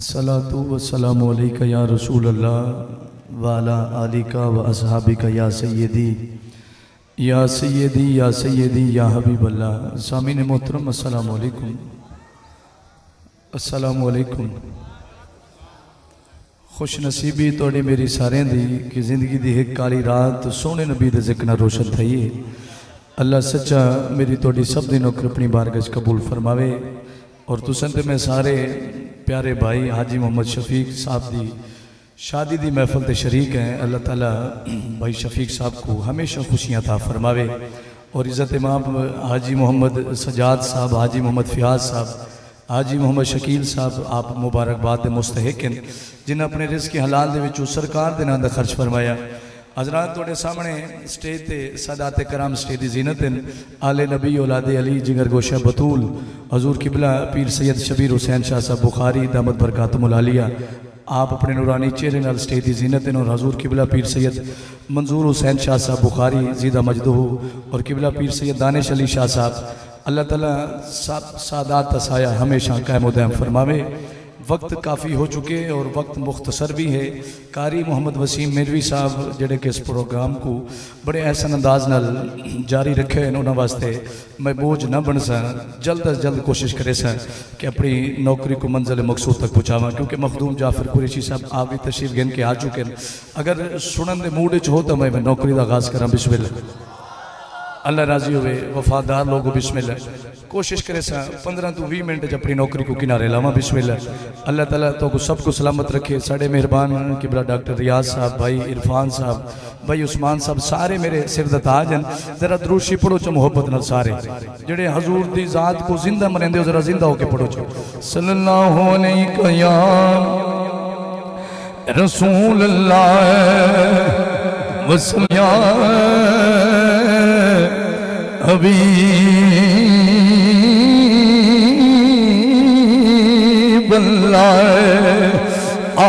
सलातु वस्सलामु अलैका या रसूल अल्लाह वाला आलिका व असहाबिका या सय्यदी या सय्यदी या सय्यदी या हबीब अल्लाह। सामीन मोहतरम अस्सलामु अलैकुम, अस्सलामु अलैकुम। खुश नसीबी तोड़ी मेरी सारें दी कि जिंदगी दी एक काली रात सोने नबी दे ज़िक्र नाल रोशन थई है। अल्लाह सच्चा मेरी तोड़ी सब दी नौकर अपनी बारगाह च कबूल फरमावे। और तुसन ते मैं सारे प्यारे भाई हाजी मोहम्मद शफीक साहब की शादी की महफिल ते शरीक हैं। अल्लाह ताला भाई शफीक साहब को हमेशा खुशियाँ था फरमावे। और इज़्ज़त इमाम हाजी मोहम्मद सजाद साहब, हाजी मोहम्मद फ़ियाज साहब, हाजी मोहम्मद शकील साहब आप मुबारकबाद के मुस्तहिक हैं जिन्हें अपने रिज़्क़ के हलाल दे विचों सरकार दे नाम दा खर्च फरमाया। हज़रात तुहाडे सामने स्टेज ते सादात कराम स्टेज की जीनत हैं। आले नबी औलादे अली जिगर गोशा बतूल हजूर किबला पीर सैयद शबीर हुसैन शाह साहब बुखारी दामद बरकातुहुल आलिया आप अपने नूरानी चेहरे नाल स्टेज की जीनत हैं। और हजूर किबला पीर सैयद मंजूर हुसैन शाह साहब बुखारी जीदा मजदूह और किबला पीर सैयद दानिश अली शाह साहब अल्लाह ताला सादात तसाया हमेशा कायम दायम फरमावे। वक्त काफ़ी हो चुके और वक्त मुख्तसर भी है। कारी मोहम्मद वसीम मेरवी साहब जेडे कि इस प्रोग्राम को बड़े एहसन अंदाज नाल जारी रखे हैं। उन्होंने वास्ते मैं बोझ न बन सा, जल्द अज जल्द कोशिश करे सा कि अपनी नौकरी को मंजिल मकसूद तक पहुँचावा। क्योंकि मखदूम जाफर कुरैशी साहब आप भी तशरीफ गिन के आ चुके हैं। अगर सुनन के मूड च हो तो मैं नौकरी का आगाज़ करा। बिस्मिल्लाह, अल्लाह राजी होवे, वफादार लोग बिस्मिल्लाह। कोशिश करे सा 15 तो 20 मिनट अपनी नौकरी को किनारे लावा। बिस्मिल्लाह। अल्लाह ताला तो को सबको सलामत रखे। साढ़े मेहरबान किबला डॉक्टर रियाज साहब, भाई इरफान साहब, भाई उस्मान साहब सारे मेरे सिर दा ताज हैं। जरा द्रूशी पढ़ो च मोहब्बत नाल सारे जेडे हजूर दी जात को जिंदा मनेंदे हो जरा जिंदा होके पढ़ो च सल्लल्लाहु अलैहि या रसूल अल्लाह वसल्लम हबीब अल्लाह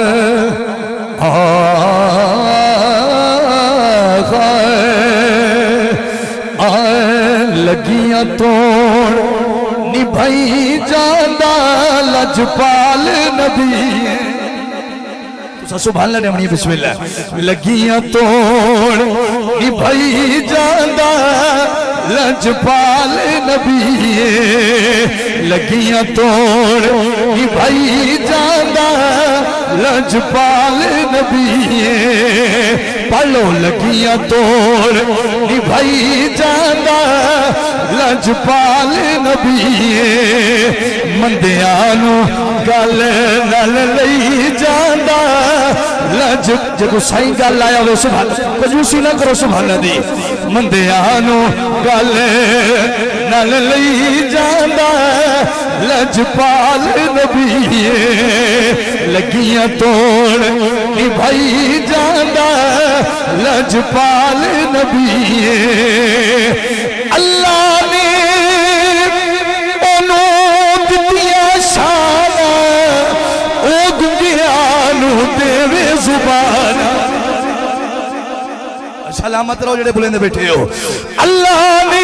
लगियां तोड़ निभाई जांदा लजपाल नबी। सुभान अल्लाह ने बिस्मिल्लाह। लगियां तोड़ निभाई जांदा लजपाल नबी, लगियां तोड़ निभाई जांदा लजपाल नबी। पढ़ो लगियां तोड़ निभाई जांदा लजपाल नबी। मंदियां नू गल नाल लई जांदा लज जो साईं गल आया हो सुभान कंजूसी ना करो सुभान दी। मंदियां नू गल नाल लई जांदा लजपाल नबी। लगियां तोड़ निभाई जांदा लजपाल नबी। अल्लाह ने देवे जुबान। सलामत रहो जेडे बुलेंदे बैठे हो। अल्लाह ने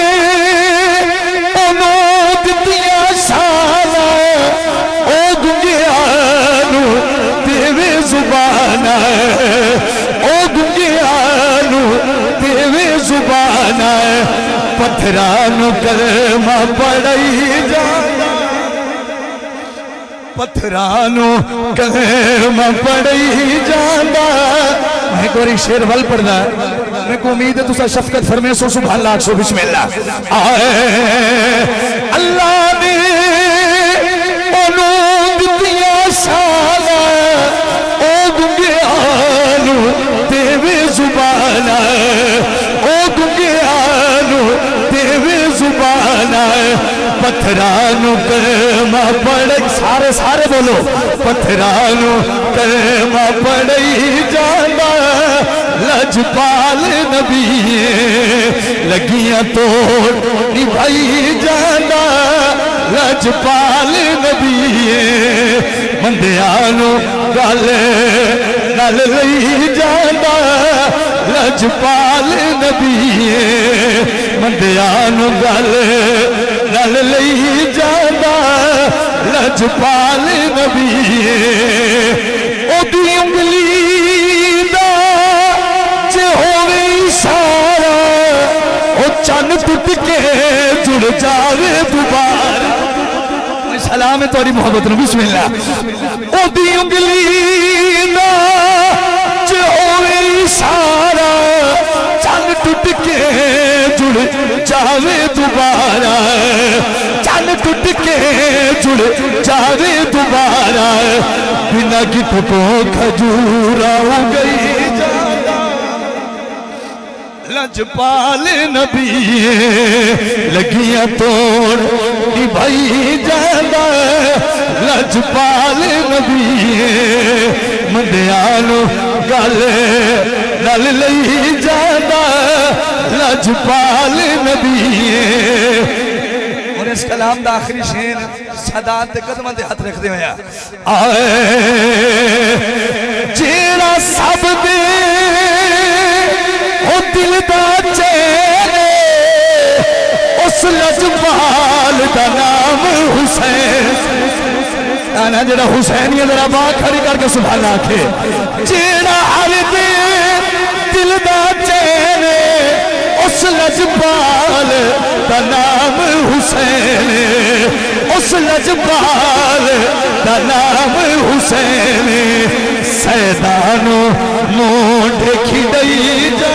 दितिया शाना ओ गुंगियानु देवे जुबान, ओ गुंगियानु देवे जुबान। पत्थरानु कलमा पढ़ाई जाना, पत्थरानु कलमा पढ़ाई जाना। मैं एक बारी शेर वल पढ़ना, मेरे को उम्मीद है तुसा शफकत फरमे सो सुभान अल्लाह सो बिस्मिल्लाह। अल्लाह ने ओनू दितिया शाना ओ गुंगियानु देवे जुबान, ओ गुंगियानु देवे जुबान। पत्थरानु कलमा पढ़ सारे सारे बोलो। पत्थरानु कलमा पढ़ी जाना लजपाल नबी। लगियां तोड़ निभाई जाना लजपाल नबी। मंदियां नू गल नाल लई जाना लजपाल नबी। मंदियां नू गल नाल लई जाना लजपाल नबी ओदी उंगली दा जे होवे इशारा ओ चन टुट के जुड़ जावे दोबारा। सलाम है तोरी मोहब्बत नु बिस्मिल्लाह। ओदी उंगली दा जे होवे इशारा चन टुट के जुड़ जावे दोबारा, चन टुट के जुड़ जावे दोबारा। बिना गिफ्ट को खजूरा हो गई लजपाल नबी लगियां तोड़ भाई जादा लजपाल नबी मंदियानो गल नल लई जादा लजपाल नबी। और इस कलाम दा आखिरी शेर सादात दे कदमां ते हाथ रखदे होया आए जेड़ा सब दे ओ दिल दा चैन उस लजपाल दा नाम हुसैन। आना जेड़ा हुसैनिया जरा बाह खड़ी करके सुभान आखे जेड़ा हर दिल दा चैन उस लजपाल दा नाम हुसैन, उस लजपाल दा नाम हुसैन। सैदानो मोंढ खिदई जा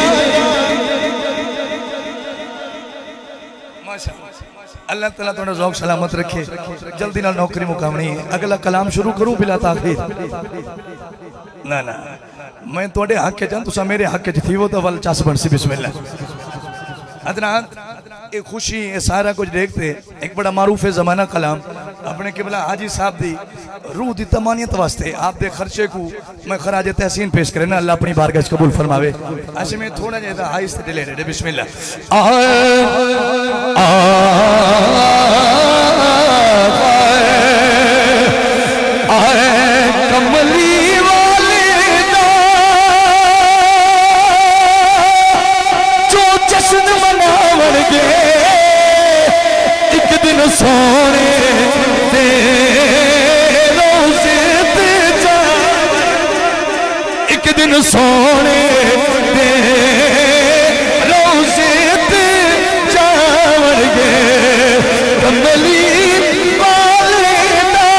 अल्लाह ताला तुहाडा ज़ौक़ सलामत रखे। जल्दी नाल नौकरी मुकामणी है। अगला कलाम शुरू करूं बिला ताखीर ना ना मैं तुहाडे हक च तुसा मेरे हक च थी वो तो वल चस बन सी। बिस्मिल्लाह। हज़रात ये खुशी ये सारा कुछ देखते एक बड़ा मारूफ है ज़माना कलाम अपने किबला हाजी साहब दी रूह दी तमानियत वास्ते आप दे खर्चे को मैं खराज तहसीन पेश करे ना अल्लाह अपनी बारगाह कबूल फरमावे। ऐसे में थोड़ा ज्यादा आहिस्ते दिले रे बिस्मिल्लाह। कमली वाले जो जश्न मनावन गे एक दिन सोने दे रोज़े ते जा एक दिन सोने दे रोज़े ते जावन गे कमली वाले दा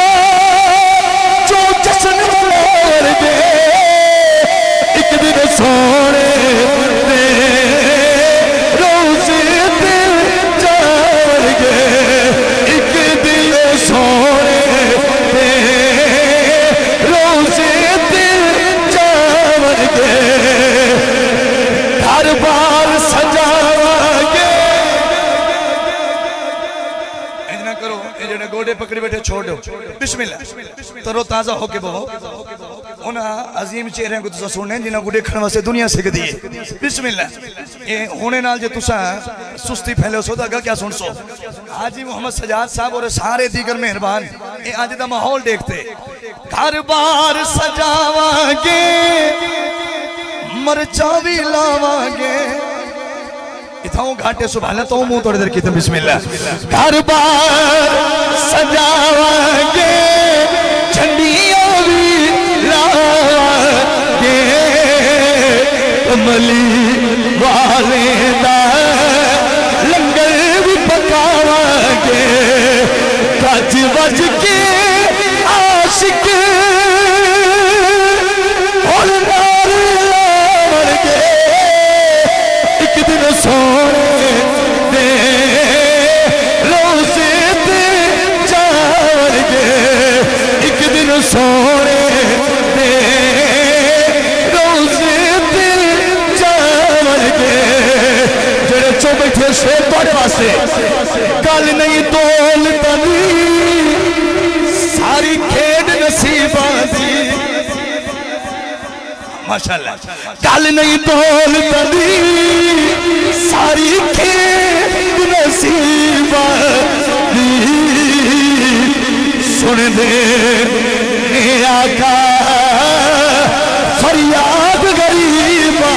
जो जश्न मनावन गे एक दिन सोने दे रोज़े ते जावन गे एक दिन सोने दे रोज़े ते जावन गे हर बार सजावांगे। इतना करो ये जो गोडे पकड़ी बैठे छोड़ दो बिस्मिल्लाह तरो ताजा होके बवो उन अजीम चेहरे को तुसा सुनने जिन्हां को देखण वास्ते दुनिया सिकदी है। बिस्मिल्लाह ये होने नाल जे तुसा सुस्ती फैले सो तो क्या सुन सो हाजी मोहम्मद सजाद साहब और सारे दीगर मेहरबान ये आज दा माहौल देखते घर बार सजावांगे मरचा भी लावांगे इथाओ घाटे सुभान तो मुंह थोड़ी देर की तो बिस्मिल्लाह। घर बार सजावांगे झंडियां भी लावांगे कमली वाले दा लंगर भी पकावांगे गज बज के आशिक और नारे लावांगे एक दिन सोने दे रोज़े ते जावन गे एक दिन सोने दे रोज़े ते जावन गे। जेड़े चो बैठे शेर तुहाडे वास्ते गल नहीं तोल तनी सारी खेड नसीबां दी माशाअल्लाह गल नहीं तोल तनी सारी खेड नसीबां दी सुन दे आका फरियाद गरीबां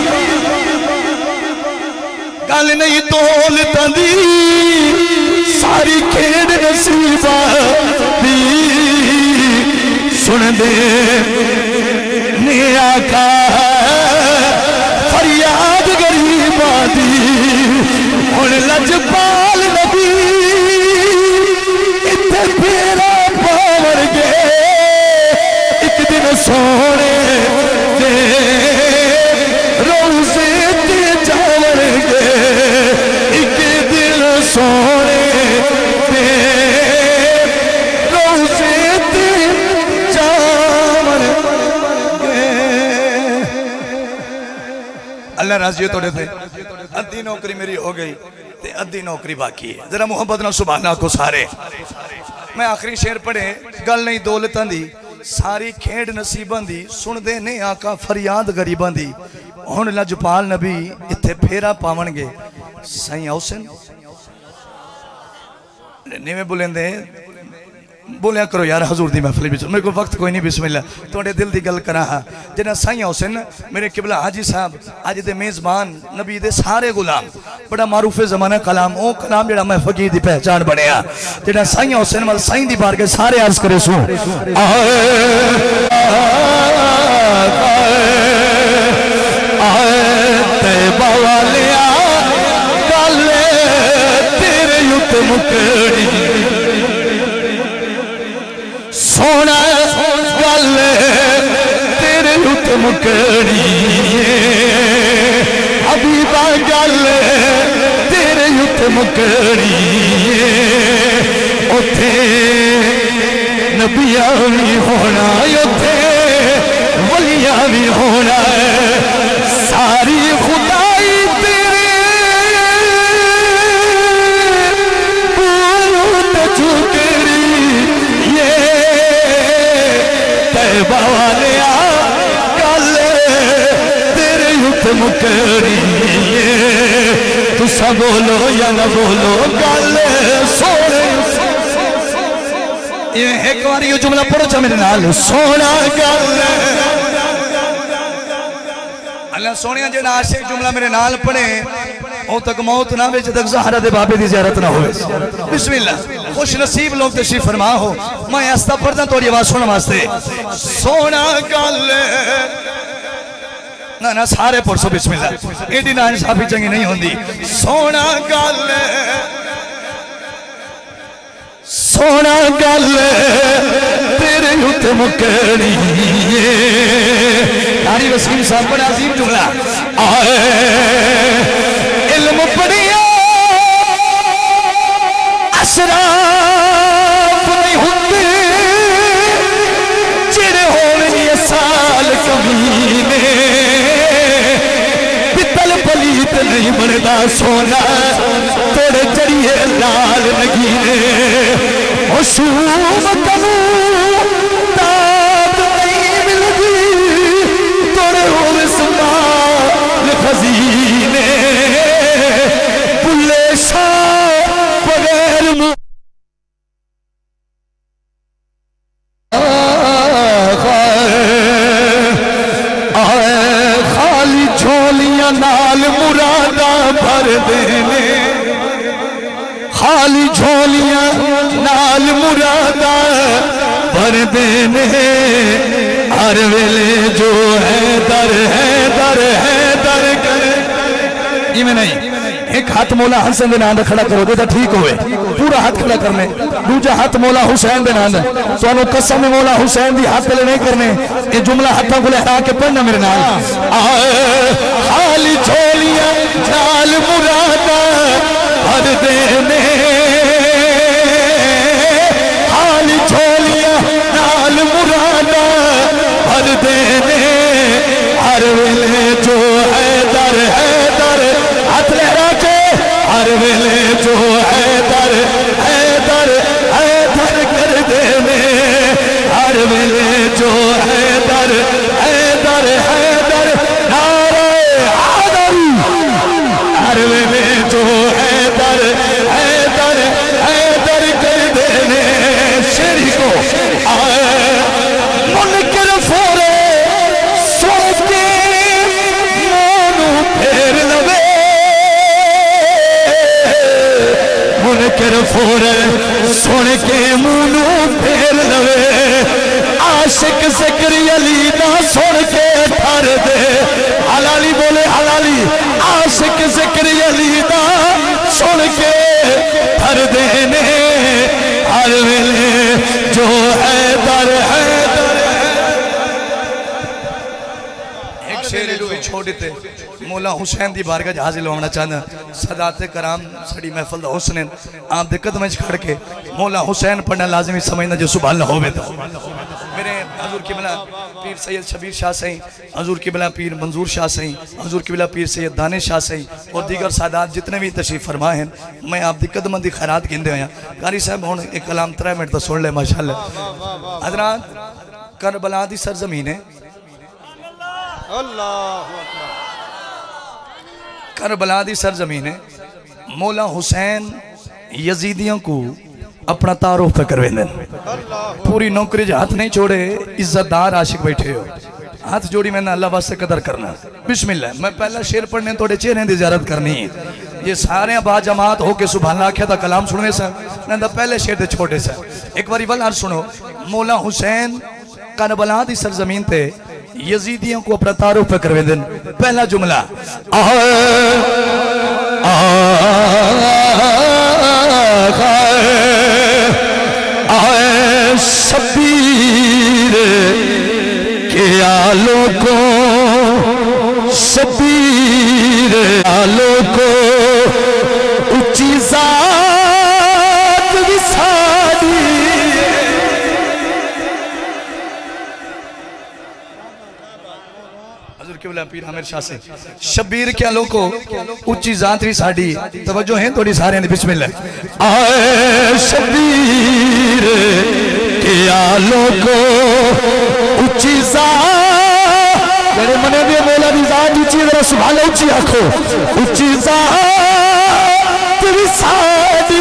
गल नहीं तोल तंदी सारी खेड नसीबां सुन दे ने आका फरियाद गरीबां दी हुण लजपाल नबी इत्थे फेरा पावणगे एक दिन सोने दे रोज़े ते जावणगे एक दिन सोने दे रोज़े ते जावणगे। अल्लाह राजी हो तोड़े थे। अद्धी नौकरी मेरी हो गई ते अद्धी नौकरी बाकी है। जरा मोहब्बत ना सुभाना को सारे। मैं आखिरी शेर पढ़े गल नहीं दौलतां दी सारी खेड नसीबां दी सुनदे ने आका फरियाद गरीबां दी हुण लजपाल नबी इत्थे फेरा पावणगे। साईं हुसैन निवें बुलेंदे बोलिया करो यार हजूर दी महफिल विच मेरे को वक्त कोई नहीं बिस्मिल्लाह थोड़े दिल की गल करा हाँ जिन्हें साईं हुसैन मेरे किबला हाजी साहब अज दे मेज़बान नबी दे सारे गुलाम बड़ा मारूफे जमाना कलाम ओ कलाम जेड़ा मैं फकीर दी पहचान बनया जेड़ा साईं हुसैन वाल साईं दी बारगाह सारे अर्ज करे सो तैयबा वालिया गल तेरे युत मुकड़ी सोना गल तेरे युत मुकड़ी हबीबा गल तेरे युत मुकड़ी उथे नबिया भी होना उथे वलिया भी होना सारी खुदाई तेरे पूरत झुकड़ी ये तैयबा वालिया गल तेरे युत मुकड़ी तुसा बोलो या ना बोलो गल सोने एक बार ये जुमला पढ़ो चा मेरे नाल सोना गल अल्लाह सोनिया जेड़ा आशिक जुमला मेरे नाल पढ़े ओ तक मौत ना वे जब तक ज़हरा दे बाबे दी ज़ियारत ना होवे। बिस्मिल्लाह खुश नसीब लोग तशरीफ फरमा हो मैं आस्ता पढ़दा तोरी आवाज सुनने वास्ते सोना गल ना ना सारे पढ़ो बिस्मिल्लाह एडी ना इंसाफी चंगी नहीं होंदी सोना गल सोना गल तेरे युत मुकड़ी कारी वसीम साहब बड़ा अजीम जुमला आए इल्म पढ़िया अशराफ नहीं होंदे जेड़े होवे साल कमीने पितल पलीत नहीं बनता सोना तोड़े चढ़िए लाल नगीने हुसूम कनू ताब नहीं मिलती तोड़े होवे संभाल खजीने बुल्ले शाह बगैर खाली झोलियां नाल मुरादा भर देने खाली झोलियां नाल मुरादा भर देने हर वेले जो है दर कर इवें नहीं एक हाथ मौला हसन दे नाम खड़ा करो तो ठीक होवे पूरा हाथ खड़ा करने दूजा हाथ मौला हुसैन दे नाम सोनू कसम मौला हुसैन दी हाथ ले नहीं करने ये जुमला हाथों को लहरा के पढ़ना मेरे नाम खाली झोलियां नाल मुरादा भर देने खाली झोलियां नाल मुरादा भर देने हर वेले जो है दर हाथ लहरा के हर वेले जो है दर कर देने हर वेले जो है दर नारे आदर हर वेले जो है दर कर देने शेरी को मुनकर फोरे सोच के मोनू फेर लवे मुनकर फोरे सुन के मोनू फेर लवे आ आशिक जिक्र अली दा सुन के ठर दे हलाली बोले हलाली आशिक जिक्र अली दा सुन के ठर दे ने हर वेले जो है दर है एक शेर छोड़ दे मौला हुसैन दी बारगाह हाजिर होना चाहना सदाते कराम सड़ी महफिल दा हुस्न आप दे कदम च खड़ के मौला हुसैन पढ़ना लाजमी समझना जो सुभान अल्लाह होवे तो मेरे हजूर किबला पीर सैयद शबीर शाह सही हजूर किबला पीर मंजूर शाह सही हजूर किबला पीर सैयद दानिश शाह सही और दीगर सादात जितने भी तशरीफ फरमा हैं मैं आप दी कदम दी खैरात गिनदे होया कारी साहब हुण एक कलाम 3 मिनट दा सुन ले माशाअल्लाह हजरात करबला दी सरजमीन है करबला दी सरजमीन है मौला हुसैन यजीदियों को अपना तारुफ पे करवेंदे पूरी नौकरी हाथ नहीं छोड़े इज्जतदार आशिक बैठे हो हाथ जोड़ी मैंने अल्लाह वास्ते कदर करना बिस्मिल्लाह मैं पहला शेर पढ़ने थोड़े चेहरे की ज़ियारत करनी है ये सारे बाजमात होके सुभान अल्लाह आख्या था कलाम सुनने से नहीं पहले शेर दे छोटे से एक बारी वल अर्ज सुनो मौला हुसैन करबला दी सरजमीन ते यजीदियों को अपना तारुफ पे करवेंदे पहला जुमला शबीर के आलों को शबीर आलों को ऊंची ज़ात विसारी हज़ूर क़िबला पीर आमिर शाह से शबीर के आलों को ऊंची ज़ात विसारी तवज्जो है थोड़ी सारे बिस्मिल्लाह आए शबीर के आलों को ऊंची ज़ात मने भी मौला दी ज़ात ऊंची जरा सुभान अल्लाह ऊंची आंखों ऊंची ज़ात विसारी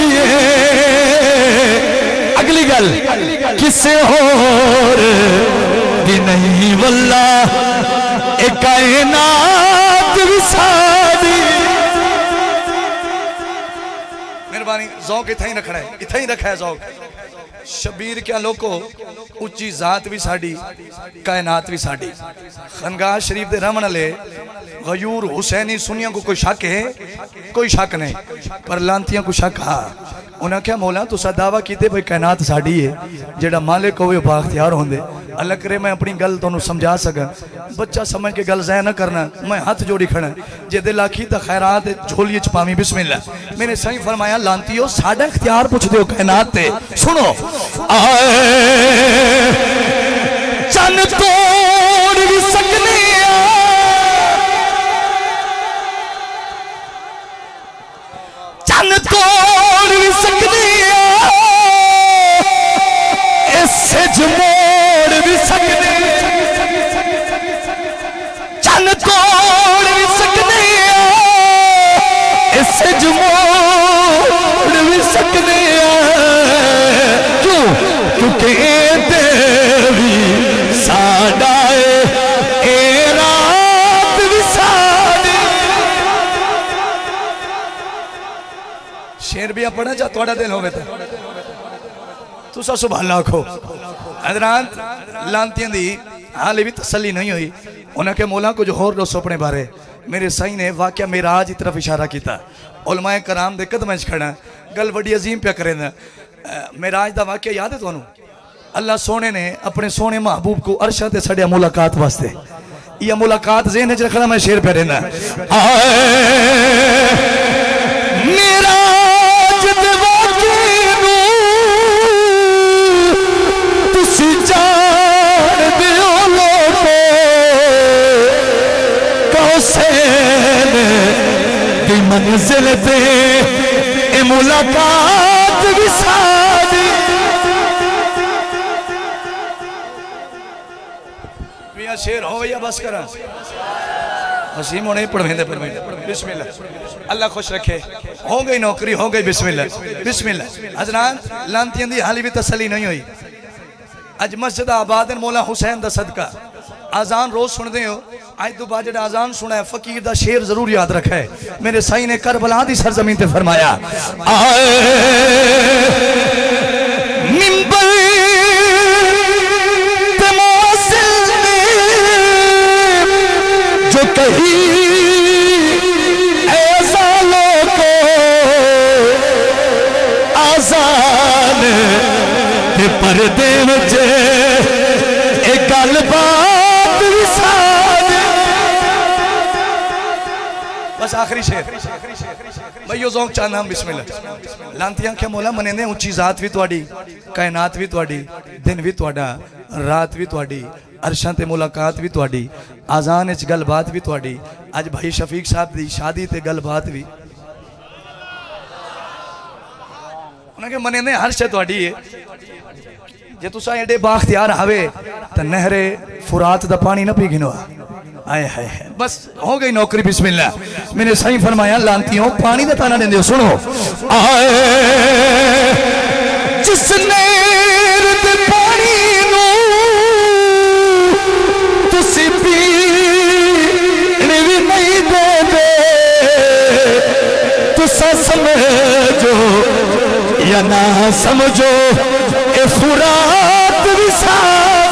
अगली गल किसे और भी नहीं वल्ला एक कायनात विसारी मेहरबानी ज़ौक़ इथे ही रखना है इथे ही रखा है ज़ौक़ शबीर क्या लोको उच्ची जात भी साड़ी कायनात भी साड़ी खनगाह शरीफ दे रहने वाले गयूर हुसैनी सुनिया को कोई शक है कोई शक नहीं पर लांतियां को शक हाँ उन्हें क्या मौला तुसा दावा कीते भाई कायनात साड़ी है जेड़ा मालिक होवे बाख्तियार होंदे अल्लाह करे मैं अपनी गल तुहानू समझा सका बच्चा समझ के गल ज़ाया ना करना मैं हाथ जोड़ी खड़ा जे दिल आखी तो खैरात झोलिए च पावी बिस्मिल्लाह मैंने सही फरमाया लांतियो साडा इख्तियार पुछ दियो कायनात ते सुनो आए चन तोड़ भी सकने चन तोड़ भी सकने ऐसे जमोड़ भी सकने चन तोड़ भी सकने ऐसे जमोड़ भी सकने क्यों क्योंकि देवी साडा ए रात भी साडी शेर भी अपना जा थोड़ा दिल होवे तो तुसा सुभान अल्लाह आखो हज़रात लांतियां दी हाले भी तसल्ली नहीं हुई उन्हें के मौला को जो होर दसो अपने बारे मेरे साईं ने वाकया मेराज की तरफ इशारा किया उलमाए कराम दे कदम च खड़ा गल बड़ी अजीम पे करे मेराज का वाकया याद है तुहानू अल्लाह सोने ने अपने सोने महबूब को अरशा ते सड़िया मुलाकात वास्ते यह मुलाकात ज़हन च रखना मैं शेर पे रहना मंजिल पे ए मुलाकात भी सादी मियां शेर हो या बस करा हसीम होने पढ़वेंदे बिस्मिल्लाह अल्लाह खुश रखे हो गई नौकरी हो गई बिस्मिल्लाह बिस्मिल्लाह हज़रात लांतियां दी हाली भी तसल्ली नहीं हुई अज मस्जिद आबाद मौला हुसैन दा सदका आजान रोज सुनते हो आज तो बाद आजान सुना है फकीर दा शेर जरूर याद रखा है मेरे साईं ने करबला दी सरजमीन ते फरमाया मिंबर पर्दे विच एक गलबात विसाद। बस आखिरी शेर भाई यो ज़ौक़ चाहना बिस्मिल्लाह। लांतियां क्या मौला मनेंदे उच्ची जात भी तुहाडी, कायनात भी तुहाडी, दिन भी तुहाडा, रात भी तुहाडी, अरशां ते मुलाकात भी तुहाडी, आज़ान इच गलबात भी तुहाडी। अज भाई शफीक साहब दी शादी ते गलबात भी उन्हें मनेंदे हर शे तुहाडी है। जे तुसा एडे बाख्तियार हावे तो नहरे फुरात दा पानी ना पी गिनो। आए हाय बस हो गई नौकरी बिस्मिल्लाह। मैंने सही फरमाया लांतियों पानी का ताना देंदे हो। सुनो आए जिसने पानी नू तुसी पीने भी नहीं देंदे, तुसा समझो या ना समझो ए फुरात विसाद।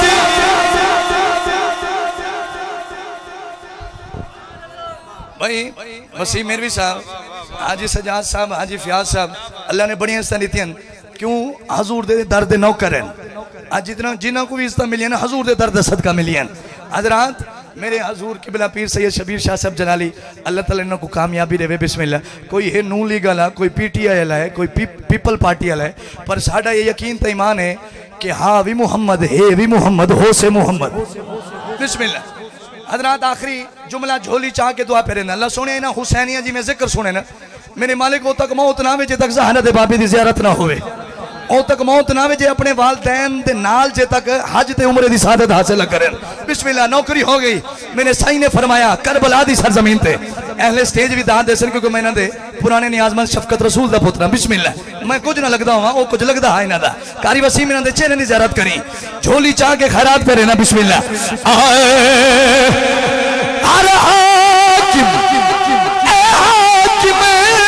भाई वसीम मेरवी साहब, हाजी सजाद साहब, हाजी फयाज साहब, अल्लाह ने बड़ी इज्जत दी थी। क्यों हजूर दे दर दे नौकर हैं। आज जितना जिन्हों को भी इज्जत मिली है ना हजूर दे दर दे सदका मिली है। हजरात मेरे हजूर किबला पीर सैयद शबीर शाह साहब जलाली अल्लाह ताला इन्हों को कामयाबी देवे बिस्मिल्लाह। कोई है नू लीग वाला, कोई PTI वाला है, कोई पीपल पार्टी वाला है, पर साडा ये यकीन तो ईमान है कि हाँ भी मुहम्मद है भी मुहम्मद हो से मुहम्मद बिस्मिल्लाह। हजरात आखिरी जुमला झोली चाह के दुआ फेरे अल्लाह सोने ना हुसैनिया जी में जिक्र सुने ना मेरे मालिक वो तक मौत ना जे तक ज़हानत बाबे की ज़ियारत ना होवे, ओ तक मौत ना जे अपने वालदैन दे नाल जे तक हज ते उम्रे दी सादत हासिल करें। बिस्मिल्लाह नौकरी हो गई। मैंने साईं ने फरमाया करबला दी सरजमीन ते अहले स्टेज भी दाद देसन क्योंकि मैं इन्हां दे पुराने नियाजमंद शफकत रसूल दा पुत्रा। बिस्मिल्लाह मैं कुछ ना लगदा हुआ, वो कुछ लगदा है इन्हां दा। कारी वसीम इन्हां दे चेहरे दी ज़ियारत करी, झोली चाह के खैरात फेरे ना बिस्मिल्लाह। अरे हाकिम ए हाकिम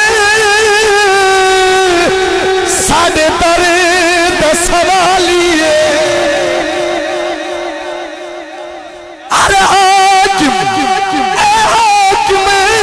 साडे दर दा सवालिए। अरे हाकिम ए हाकिम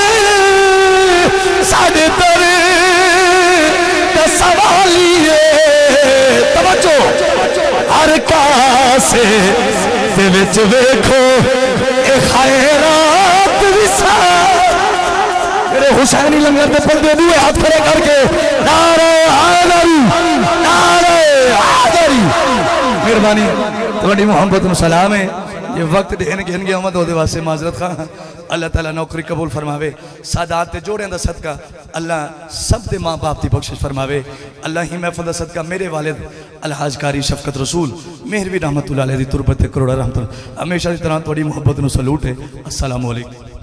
साडे दर दा सवालिए। तवज्जो हर कासे दे विच वेखो ए खैरात विसाद। मेरे हुसैनी लंगर दे बंदे दुए हाथ खड़े करके नारे हैदरी नारे हैदरी। मेहरबानी थोड़ी मोहब्बत में सलाम है। ये वक्त देन गिन गया मत ओदे वास्ते माजरत खां। अल्लाह ताला नौकरी कबूल फरमावे, सादात ते जोड़े दा सदका अल्लाह सब दे माँ बाप की बख्शिश फरमावे। अल्लाह ही महफल दा सदका मेरे वालिद अलहाज कारी शफकत रसूल मेहरवी रहमतुल्लाह अलैहि दी तुरबत करोड़ा रहमत हमेशा की तरह थोड़ी मोहब्बत नूं सलूट है। अस्सलामु अलैकुम।